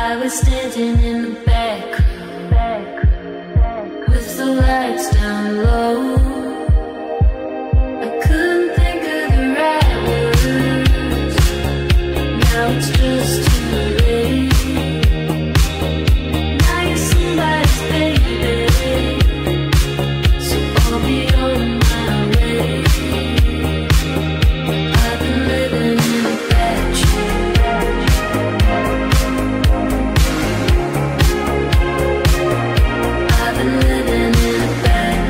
I was standing in the back with the lights down low. I couldn't think of the right words. Now it's just too late. Now you're somebody's baby, so I'll be on my way. I've been living in a bad dream. I've been living in a bad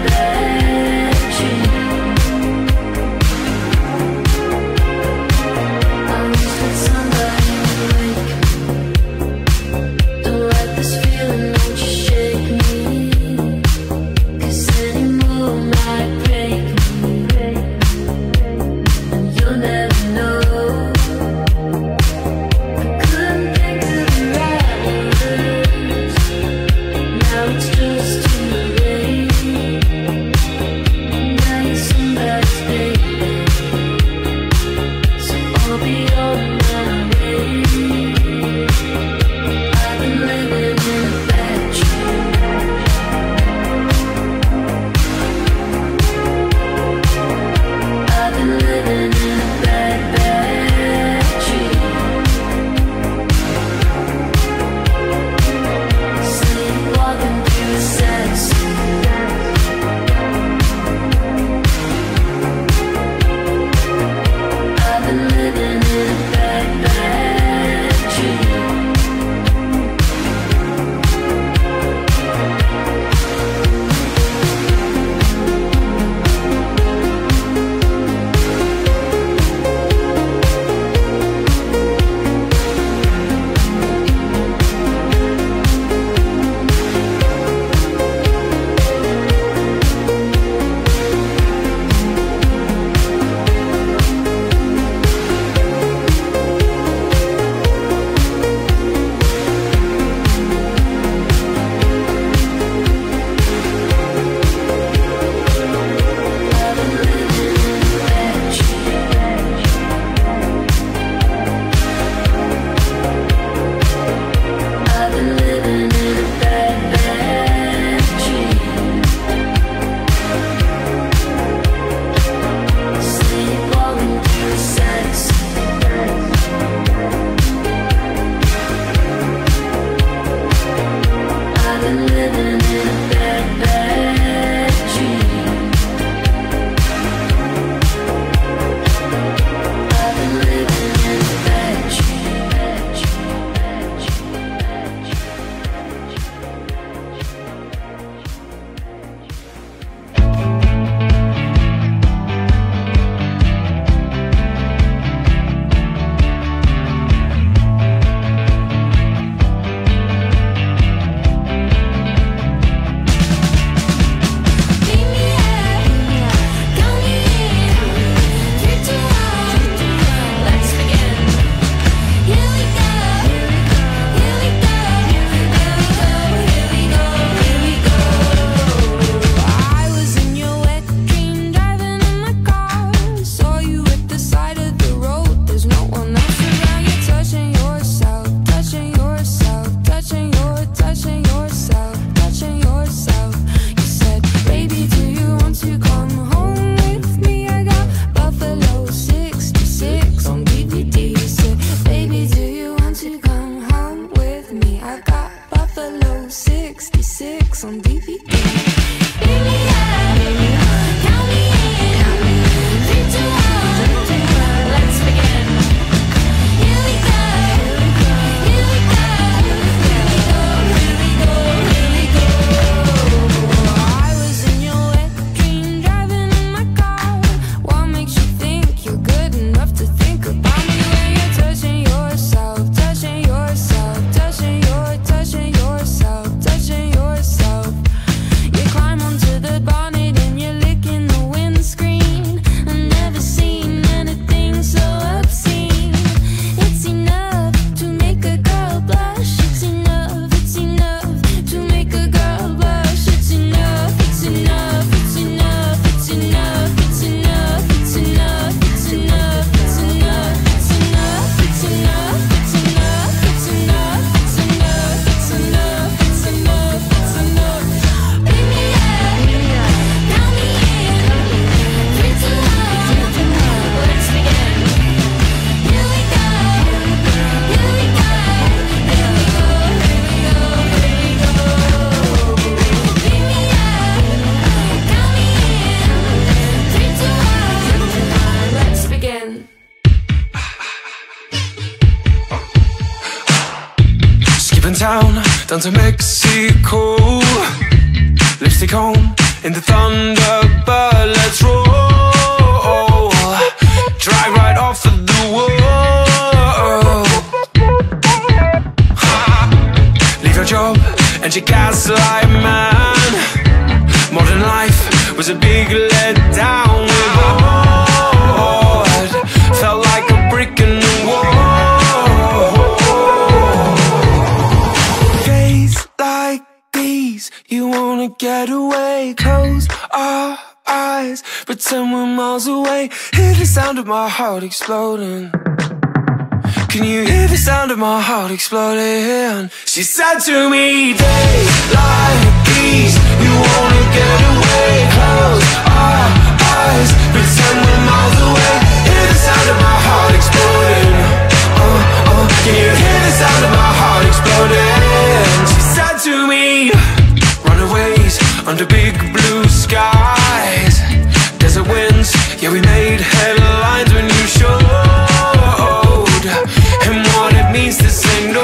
in town, down to Mexico. Lipstick on in the Thunderbird, let's roll. Drive right off of the wall. Leave your job and your gaslight man. Modern life was a big letdown. We're bored, felt like a brick in the wall. Days like these, you wanna get away. Close our eyes, pretend we're miles away. Hear the sound of my heart exploding. Can you hear the sound of my heart exploding? She said to me, days like these, you wanna get away. Close our eyes, pretend we're miles away. Hear the sound of my heart exploding. Can you hear the sound of my heart exploding? She said to me, runaways under big blue skies. Desert winds, yeah, we made headlines when you showed. And what it means to say no.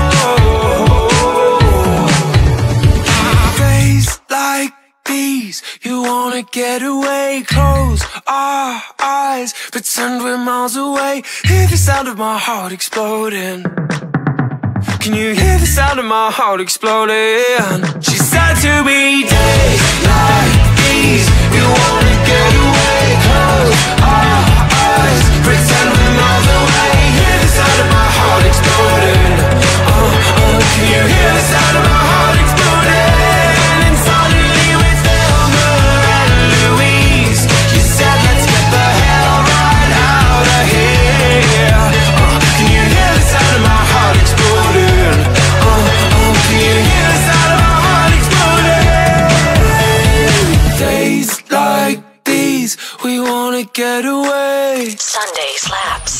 Days like these, you wanna get away. Close our eyes, pretend we're miles away. Hear the sound of my heart exploding. Can you hear the sound of my heart exploding? She said to me, days like these, you wanna get away. Close our eyes, pretend we're miles away. Hear the sound of my heart exploding. Can you hear the sound of my heart exploding? And suddenly with Thelma and Louise, you said let's get the hell right out of here. Can you hear the sound of my heart exploding? Can you hear the sound of my heart exploding? Days like these, we wanna get away. Sunday Slaps.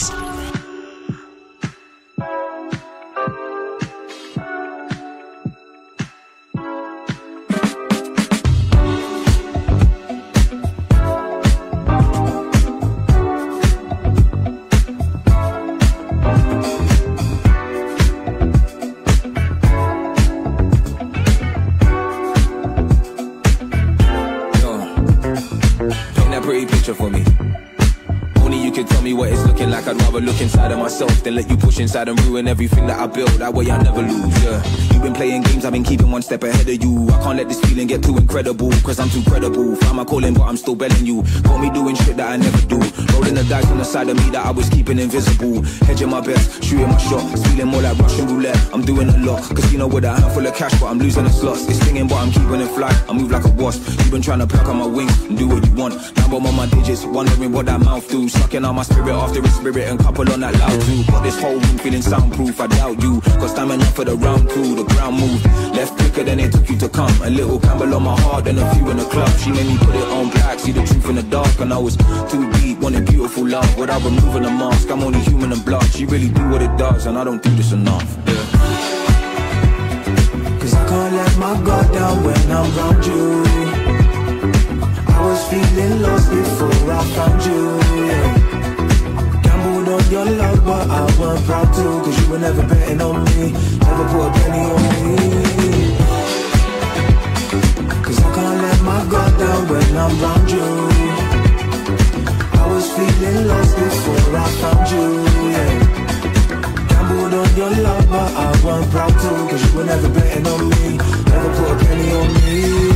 For me, only you can tell me what it's looking like. I'd rather look inside of myself than let you push inside and ruin everything that I built. That way I never lose, yeah. You've been playing games, I've been keeping one step ahead of you. I can't let this feeling get too incredible, cause I'm too credible. Found my calling but I'm still belling you. Got me doing shit that I never do. Rolling the dice on the side of me that I was keeping invisible. Hedging my best, shooting my shot. It's feeling more like Russian roulette. I'm doing a lot, casino with a handful of cash, but I'm losing the slots. It's stinging but I'm keeping it fly. I move like a wasp. You've been trying to pluck on my wings and do what you want. Now I'm on my digits, wondering what that mouth do. Sucking on my spirit after a spirit and couple on that loud too. Got this whole room feeling soundproof, I doubt you. Got stamina for the round two, the ground move. Left quicker than it took you to come. A little Campbell on my heart and a few in the club. She made me put it on black, see the truth in the dark. And I was too deep, wanted beautiful love. Without removing the mask, I'm only human and blood. She really do what it does and I don't do this enough, yeah. Cause I can't let my guard down when I'm around you. I was feeling lost before I found you, yeah. Gambled on your love but I wasn't proud to. Cause you were never betting on me, never put a penny on me. Cause I can't let my guard down when I'm around you. I was feeling lost before I found you, yeah. Gambled on your love but I wasn't proud to. Cause you were never betting on me, never put a penny on me.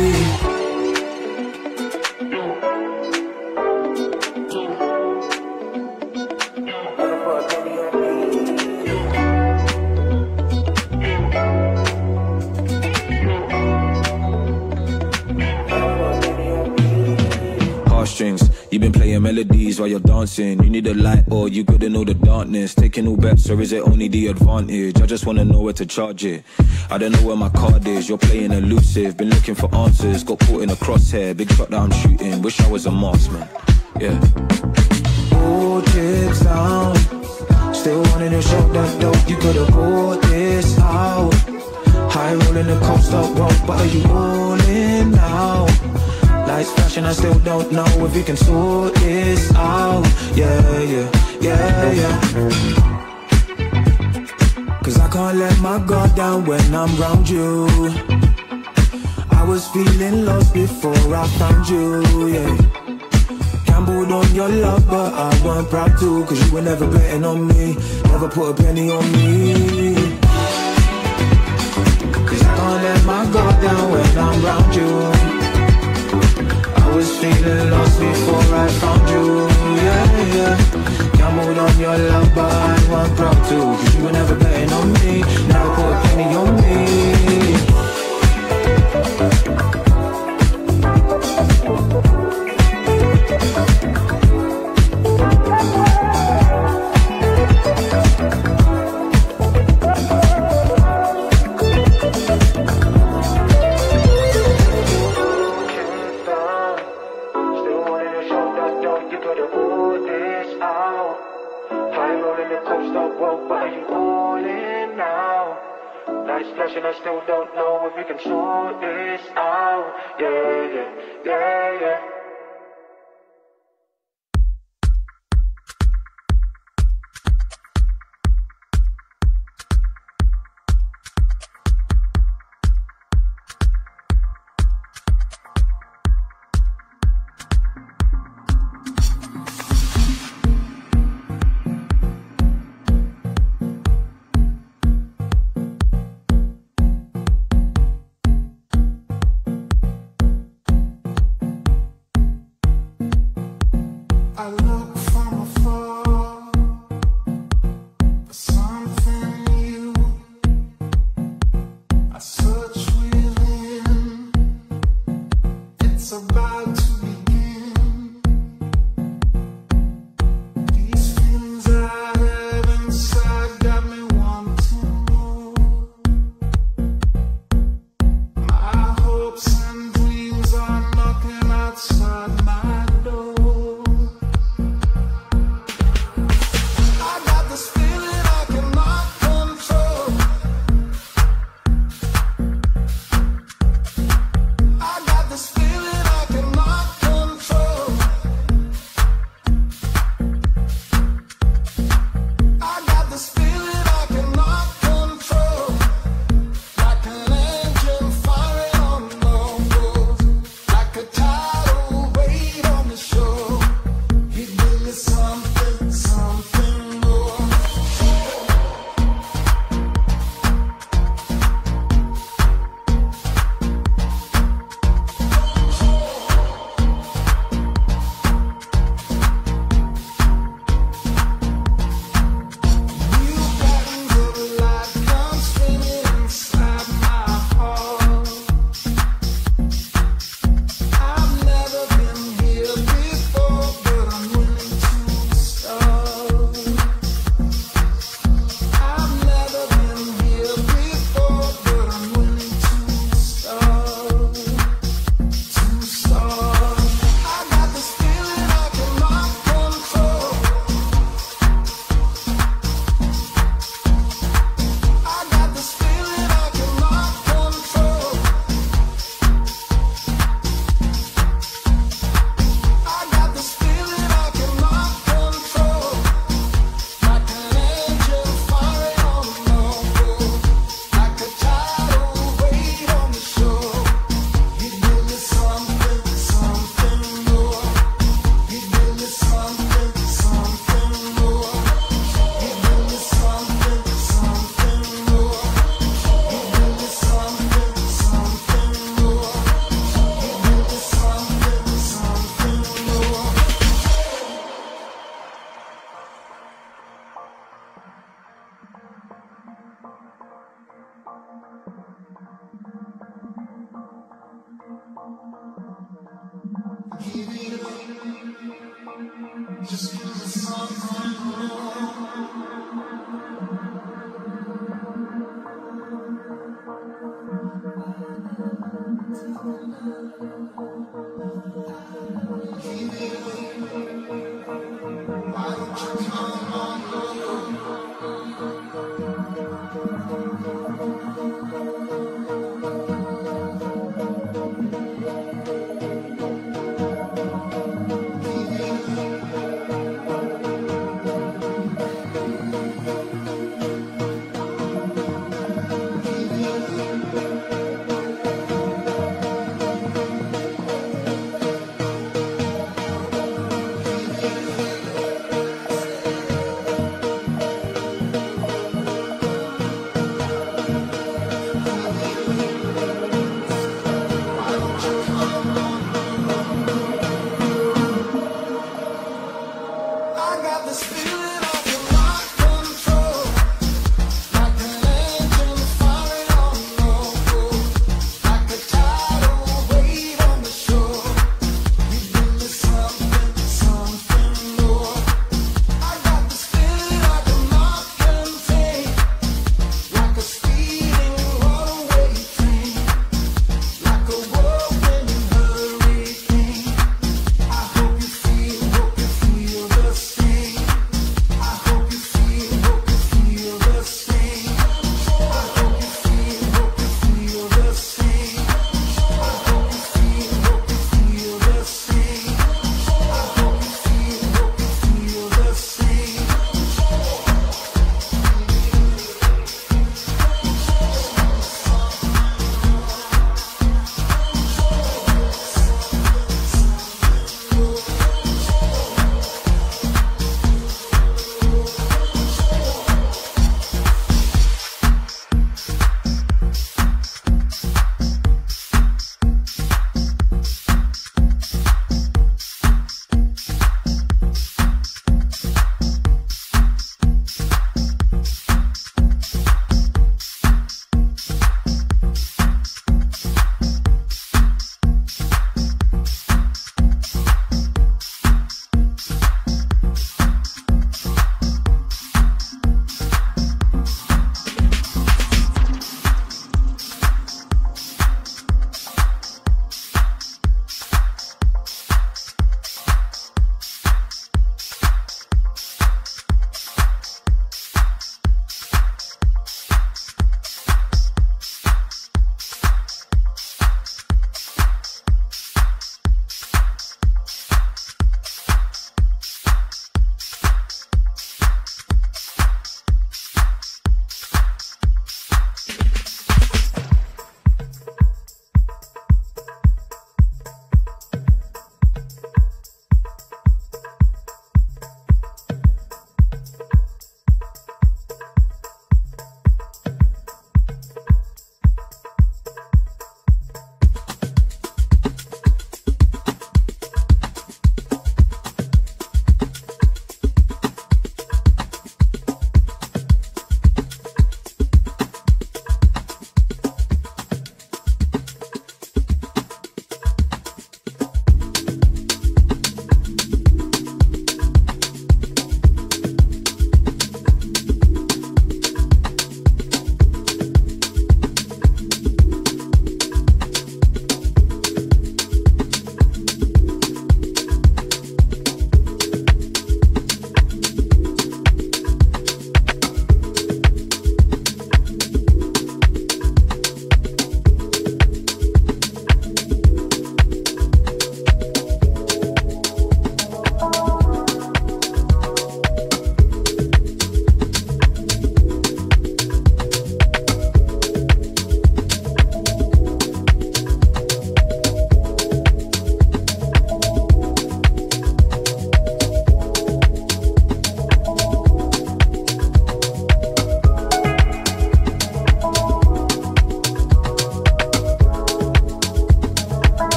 You've been playing melodies while you're dancing. You need a light or you gotta know the darkness. Taking all bets or is it only the advantage? I just wanna know where to charge it. I don't know where my card is. You're playing elusive, been looking for answers. Got caught in a crosshair, big shot that I'm shooting. Wish I was a marksman, yeah. All chips down, still wanting to show that dope. You could've bought this out. High rolling the coast up road, but are you all in now? Lights flashing, I still don't know if we can sort this out. Yeah, yeah, yeah, yeah. 'cause I can't let my guard down when I'm round you. I was feeling lost before I found you, yeah. Gambled on your love, but I weren't proud to, 'cause you were never betting on me, never put a penny on me. 'Cause I can't let my guard down when I'm round you. I was feeling lost before I found you, yeah, yeah. Gambled on your love, but I weren't proud to, 'cause you were never betting on me, never put a penny on me. I still don't know if we can sort this out. Yeah, yeah, yeah, yeah.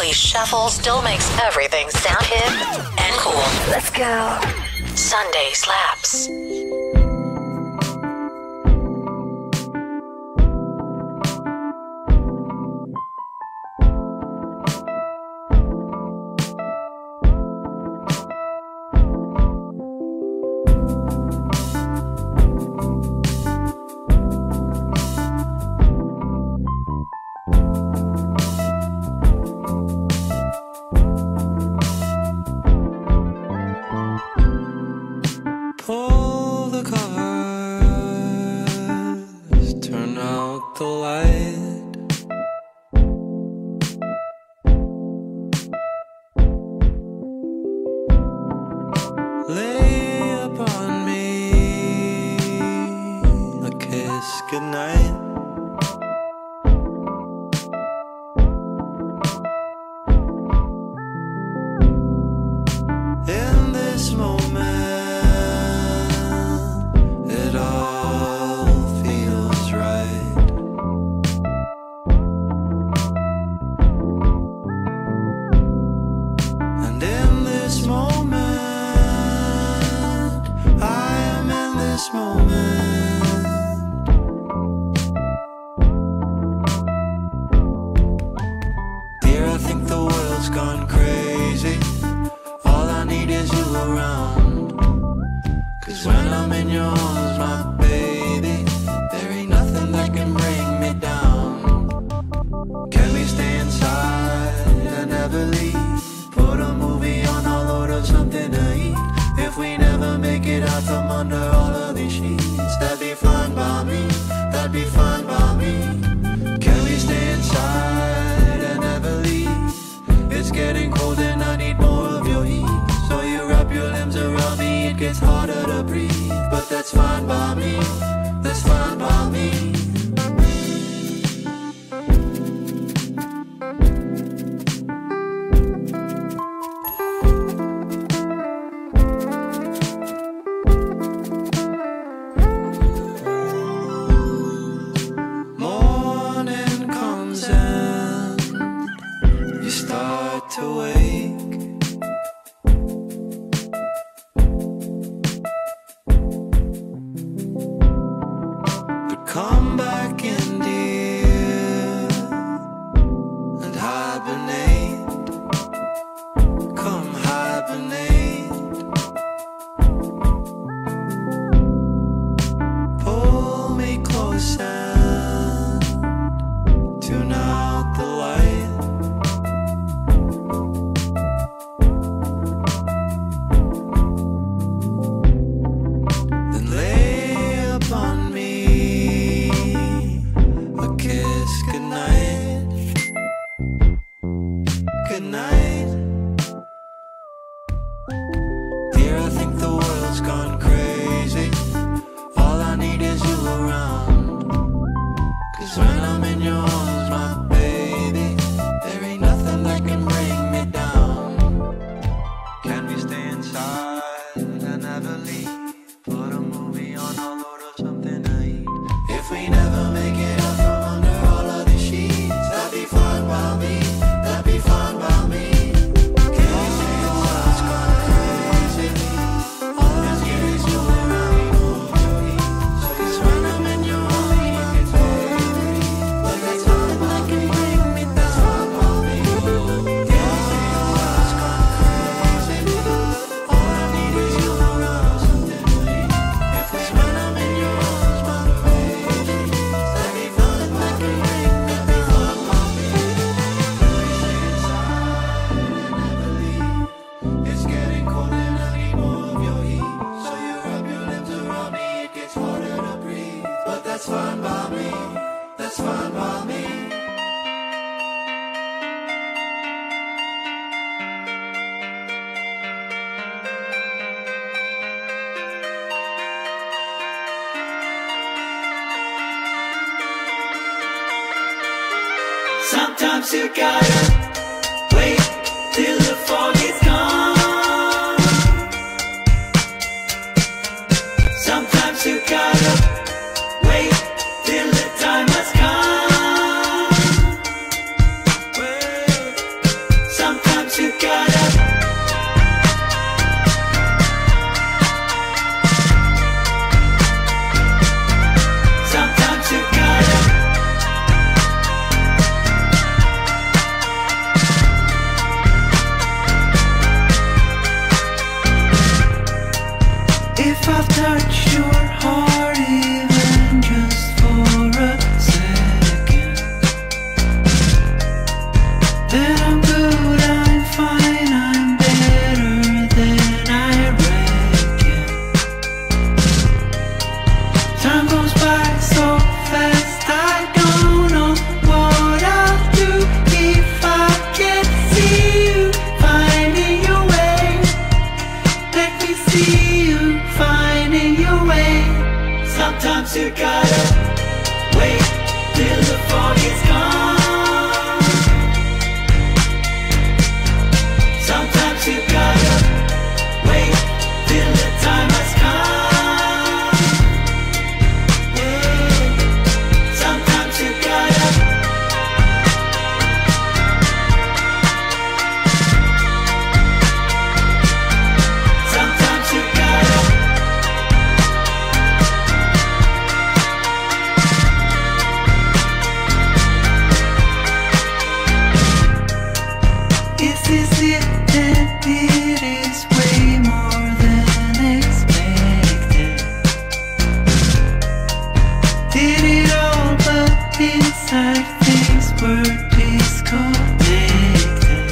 daily shuffle still makes everything sound hip and cool. Let's go. Sunday Slaps. Pull the covers, turn out the light. Lay upon me a kiss goodnight. In this moment, it all feels right. And in this moment, I am in this moment. Dear, I think the world's gone crazy. All I need is you around. 'Cause when I'm in your arms, my baby, there ain't nothing that can bring me down. Can we stay inside and never leave? Put a movie on, I'll order something to eat. If we never make it out from under all of these sheets, that'd be fine by me, that'd be fine by me. Can we stay inside and never leave? It's getting cold and I need more of your heat. So you wrap your limbs around me, it gets harder to breathe. But that's fine by me, that's fine by me. Morning comes and you start to wake. But come back in, dear, and hibernate. Come hibernate. Pull me close and tune out the light. Then lay upon me a kiss goodnight. Goodnight. Dear, I think the world's gone crazy. All I need is you around. 'Cause when I'm in your arms, my baby, there ain't nothing that can bring me down. Can we stay inside and never leave? Put a movie on, I'll order something to eat. If we never make it out from under all of these sheets, that'd be fine by me, that'd be fine by me. Can we stay inside? It's gone crazy. All I need is you around. So 'cause when I'm in your arms, my baby, but that's all that can bring me down. Can we stay inside? It's gone crazy. All I need is you around. Something to eat. If it's when I'm in your arms, my baby, that'd be fun. That can bring me down. Can we stay inside and never leave? It's getting cold and I need more of your heat. So you wrap your limbs around me, it gets harder to breathe. But that's fine by me, that's fine by me. Sometimes you gotta wait till the fog is gone. Sometimes you gotta wait till the time has come. Sometimes you gotta wait till the fog is gone. Sometimes you gotta wait till the time has come. Yeah. Sometimes you gotta. Sometimes you gotta. Is it that it is way more than expected? Did it all, but inside things were disconnected.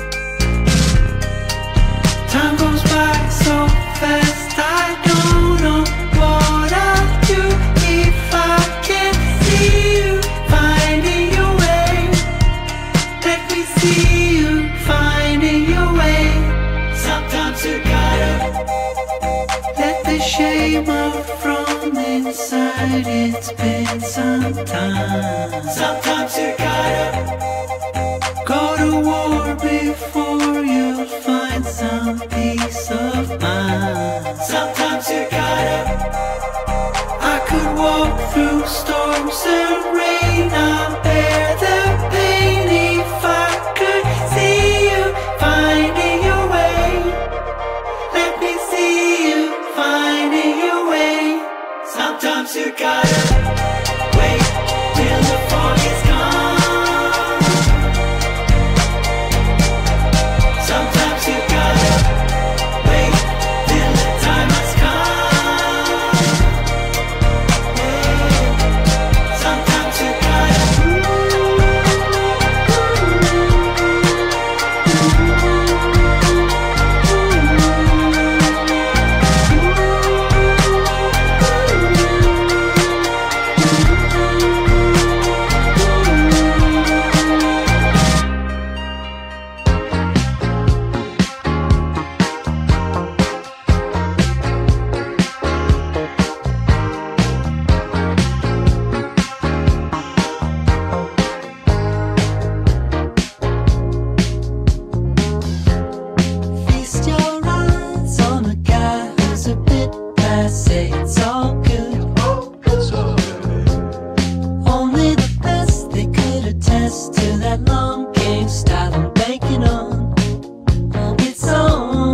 Time goes by so fast, I don't know what I'll do if I can't see you finding your way. Let me see you finding your way. Sometimes you gotta let the shame out from inside. It's been some time. Sometimes you gotta go to war before you'll find some peace of mind. Sometimes you gotta. I could walk through storms and rain. I'll bear the pain if I could see you finding your way. Let me see you finding your way. Sometimes you gotta wait till the fog is gone. Sometimes you gotta wait till the time has come. Yeah. Sometimes you gotta. Feast your eyes on a guy who's a bit passe. It's all good. Only the best they could attest to that long game style I'm banking on. Oh, it's on.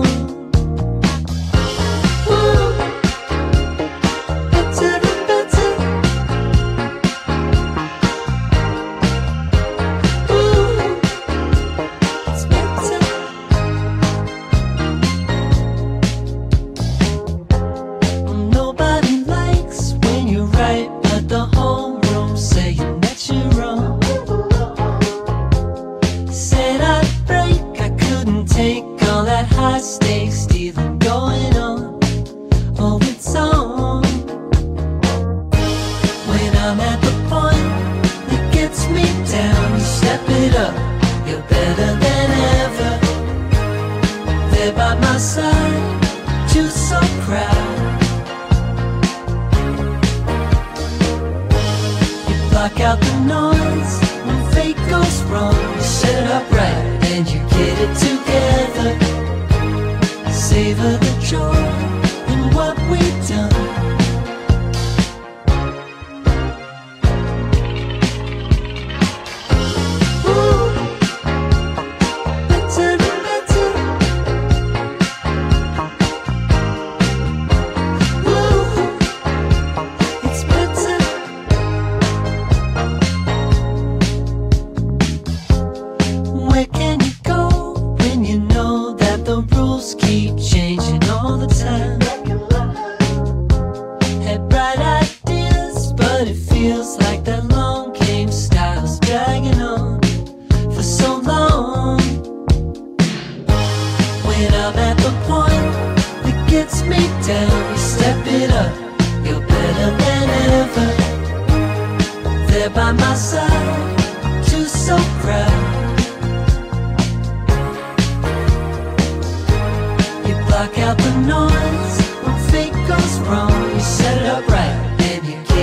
Ooh, better and better. Ooh, it's better. Nobody likes when you're right, but the whole room saying that you're wrong. Said I'd break, I couldn't take all that high stakes stealing going on. Oh, it's on. When I'm at the point that gets me down, you step it up. You're better than ever. There by my side, too so proud. You block out the noise when fate goes wrong. You set it up right and you get it together. Savor the joy in what we've done. Ooh, better and better. Ooh, it's better. Where can you go when you know that the rules keep changing all the time? Had bright ideas, but it feels like that long game style's dragging on for so long. When I'm at the point that gets me down, you step it up. You're better than ever. There by my side, too so proud. You block out the noise when fate goes wrong. You set it up right and you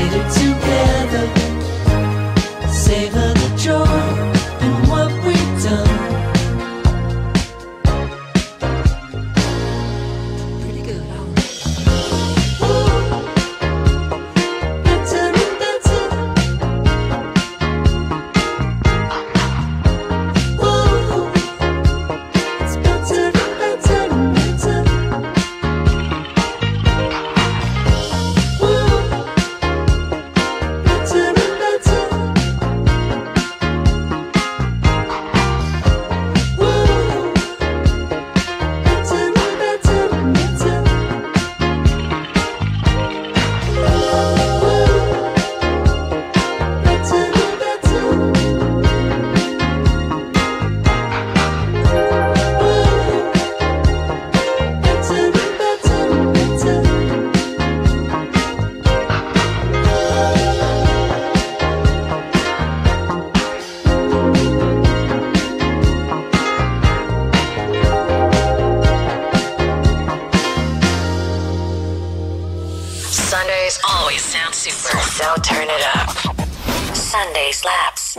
So turn it up. Sunday Slaps.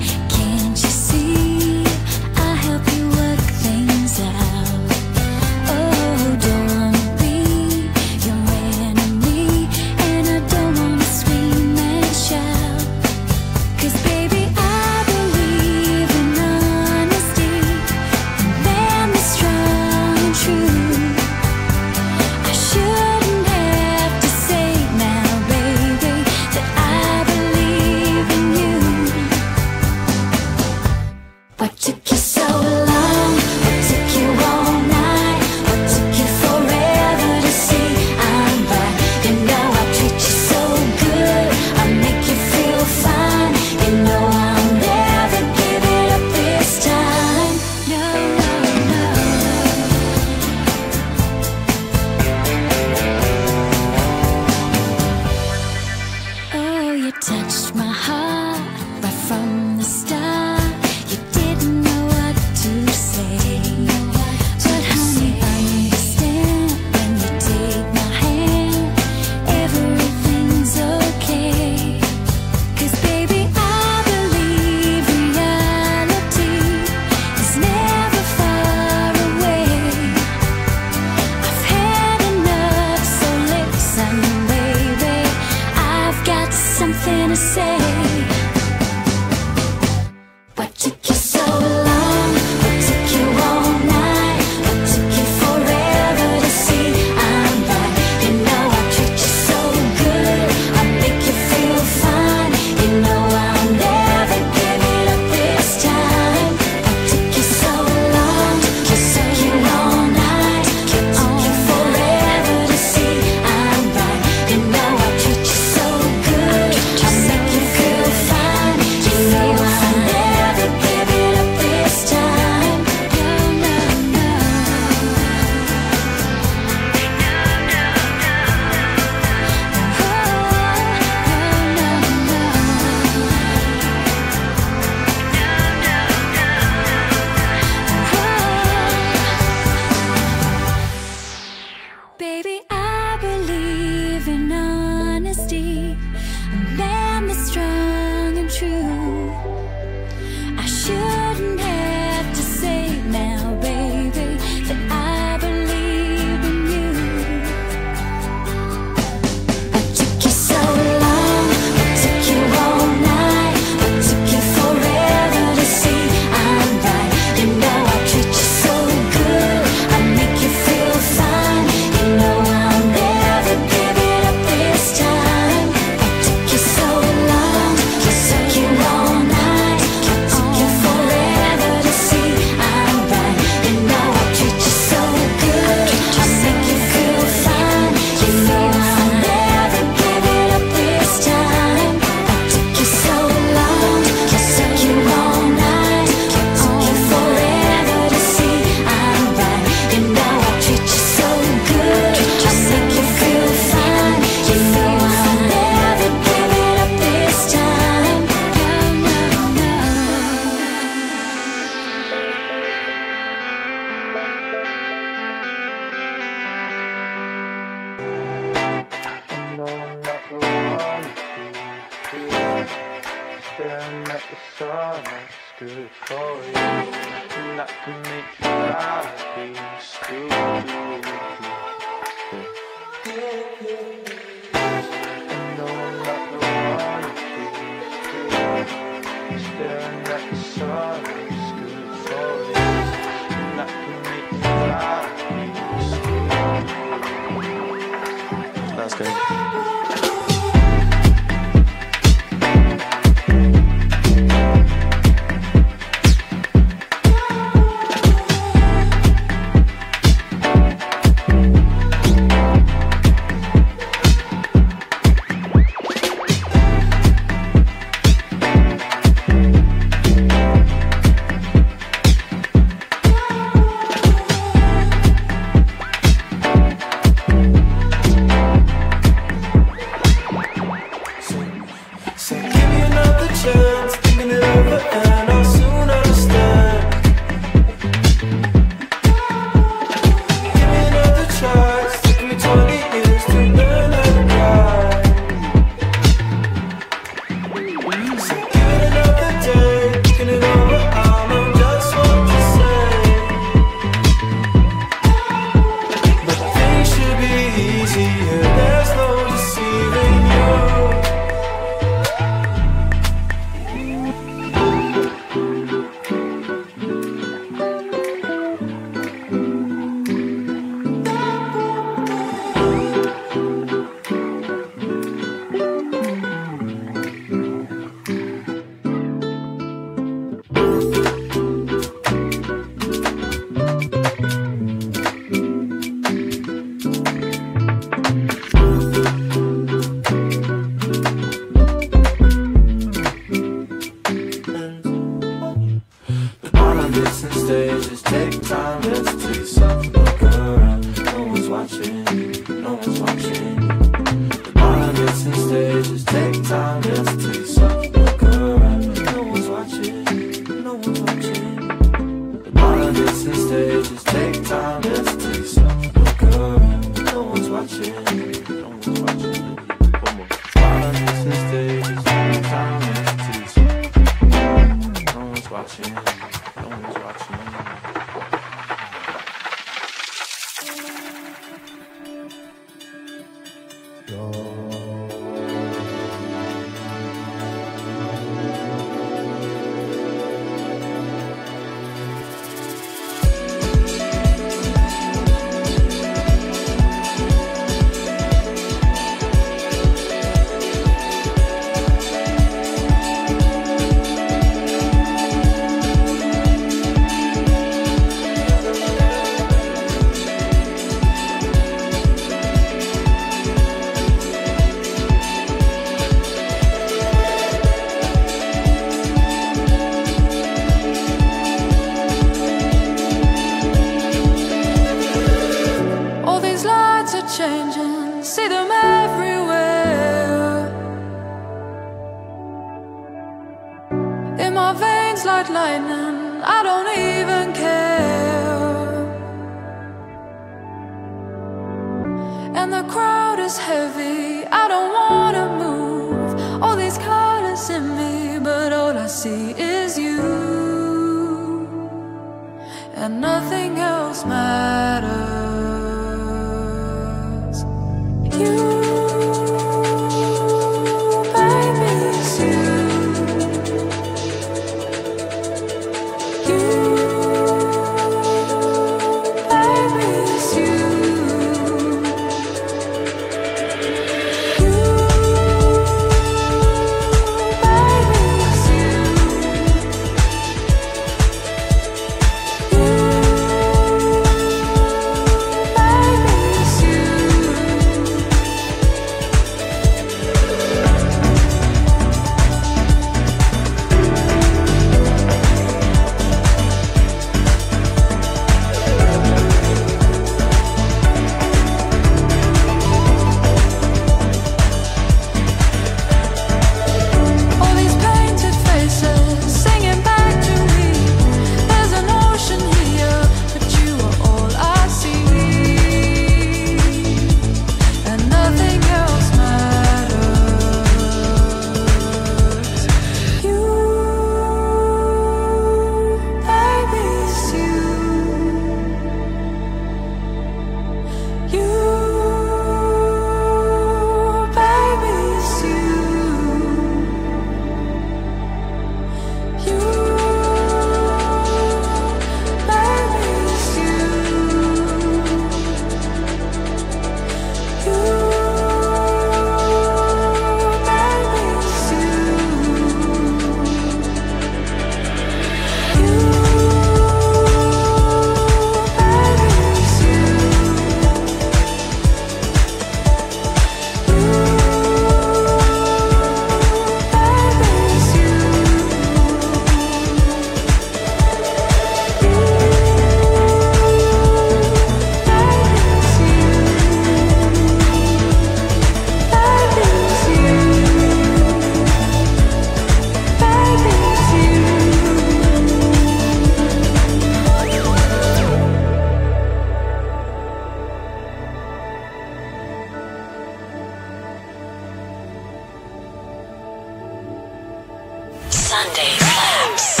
Sunday Slaps.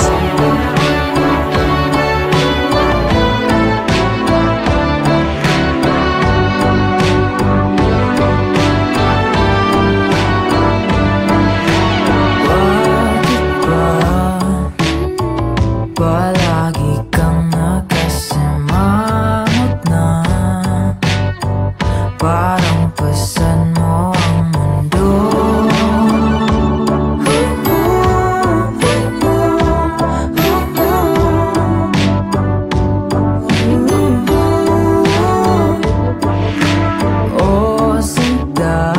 Palagi kang nakasimangot na, parang pasan mo ang mundo. Oh, sinta,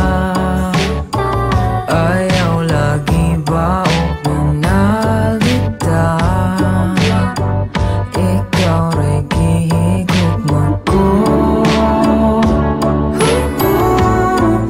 ayaw lagi ba o pinagita? Ikaw ray gihigugma ko.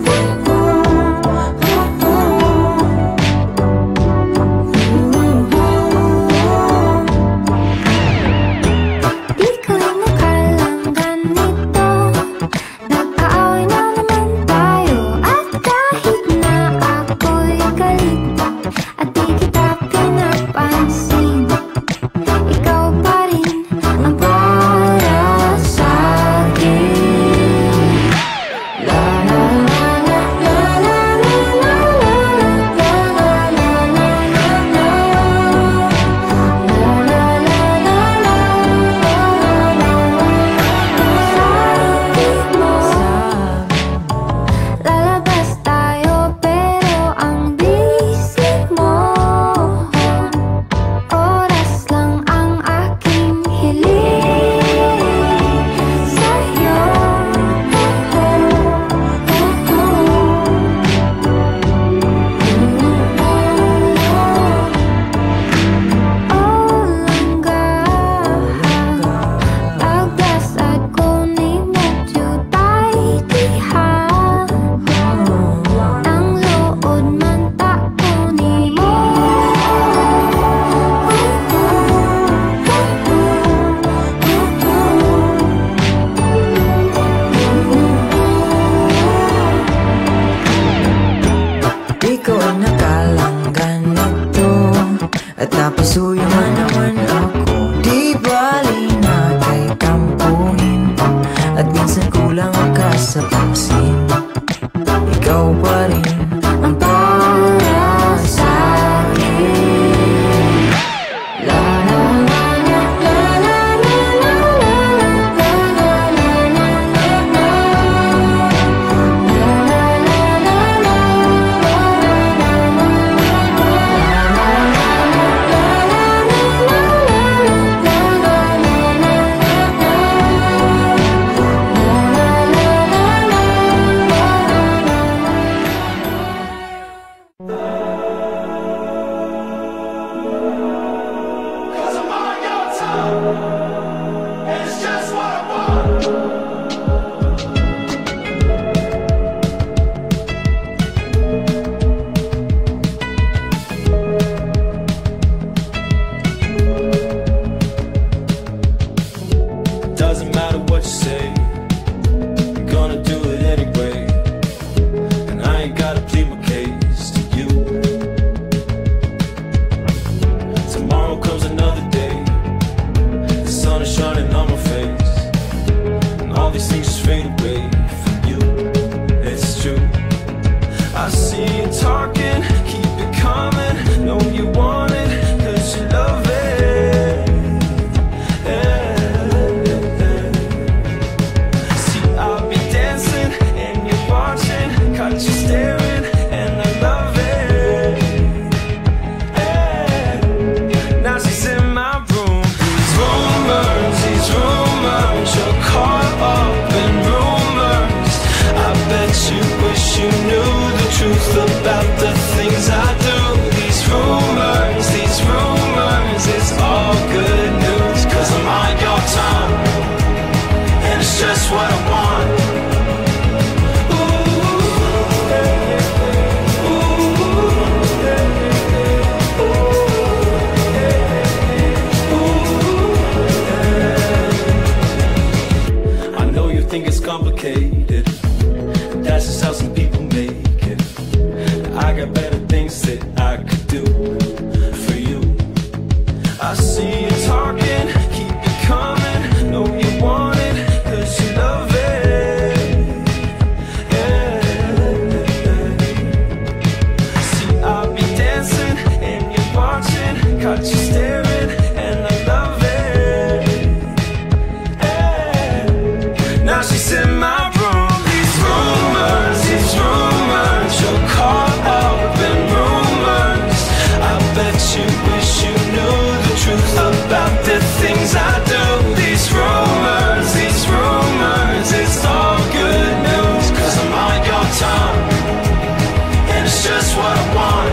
at napasuyaman naman ako. Di bali na kay kampuhin pa, at minsan kulang ka sa pansin. Ikaw pa rin ang para sa akin. La la la la la la la la la la la. Doesn't matter what you say, I'm gonna do it anyway. And I ain't gotta plead my case to you. Tomorrow comes another day, the sun is shining on my face, and all these things just fade away from you. It's true, I see you talking, keep it coming, know you want it, 'cause you love it. You're staring, and I love it. Now she's in my room. These rumors, you're caught up in rumors. I bet you wish you knew the truth about the things I do. These rumors, it's all good news. 'Cause I'm on your tongue, and it's just what I want. Think it's complicated, that's just how some people make it. I got better things that I could do for you. I see you talking, keep it coming, know you want it, 'cause you love it. See, I'll be dancing and you're watching, caught you staring, and I love it. Now she's in my room. These rumors, you're caught up in rumors. I bet you wish you knew the truth about the things I do. These rumors, it's all good news. 'Cause I'm on your tongue, and it's just what I want.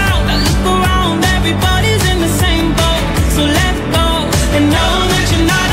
Everybody's in the same boat, so let go and know that you're not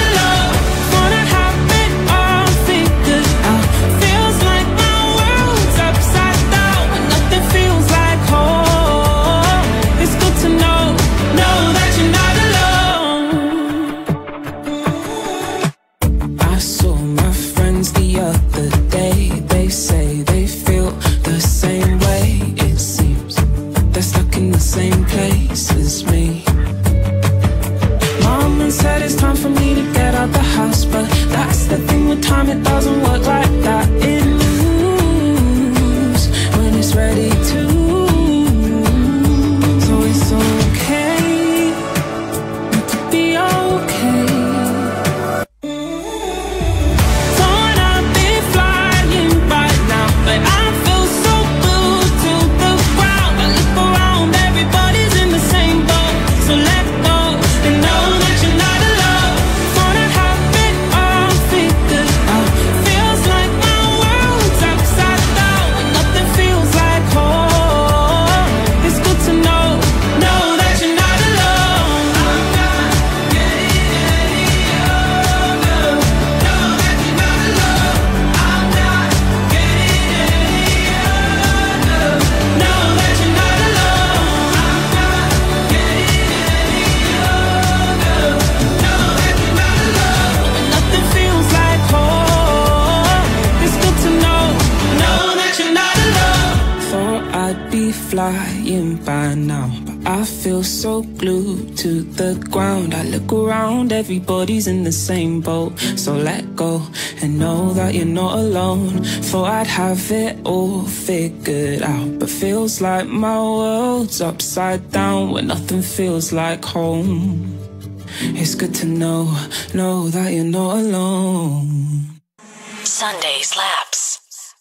flying by now, but I feel so glued to the ground. I look around, everybody's in the same boat. So let go and know that you're not alone. Thought I'd have it all figured out, but feels like my world's upside down when nothing feels like home. It's good to know that you're not alone. Sunday Slaps.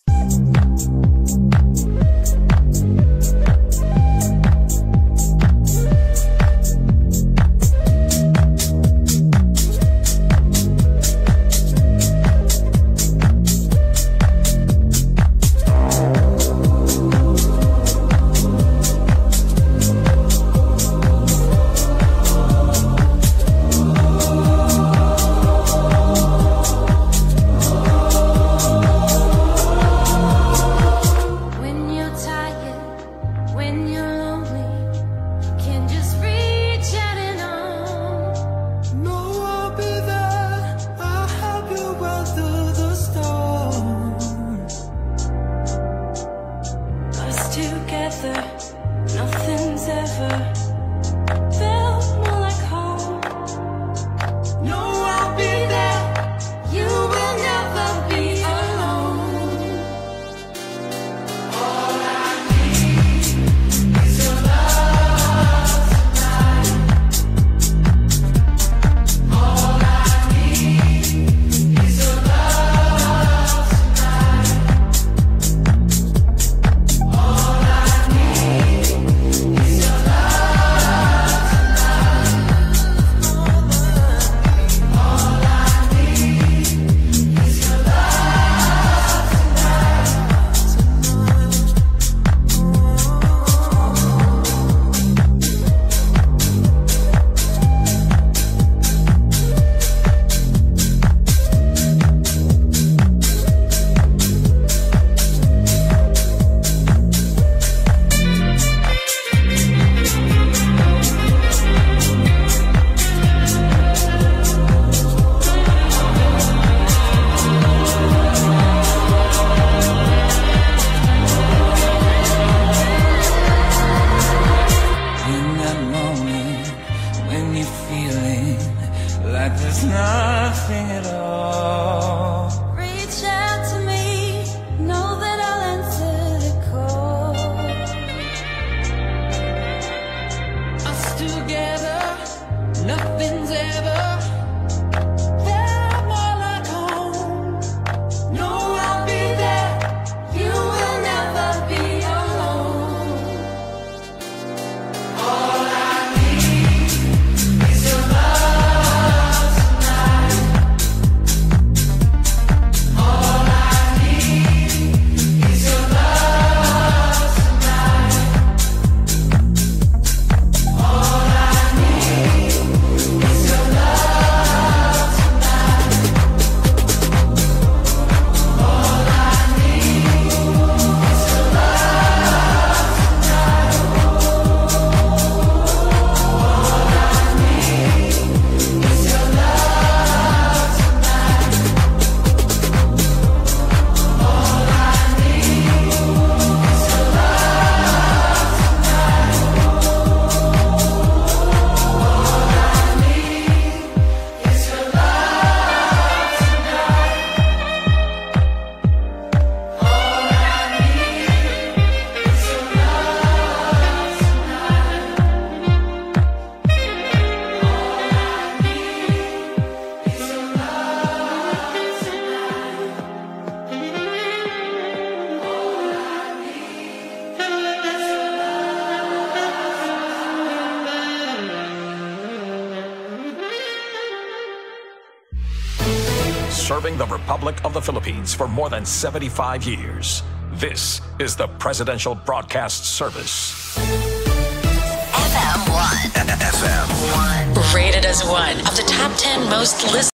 Serving the Republic of the Philippines for more than 75 years. This is the Presidential Broadcast Service. FM1. FM1. Rated as one of the top 10 most listened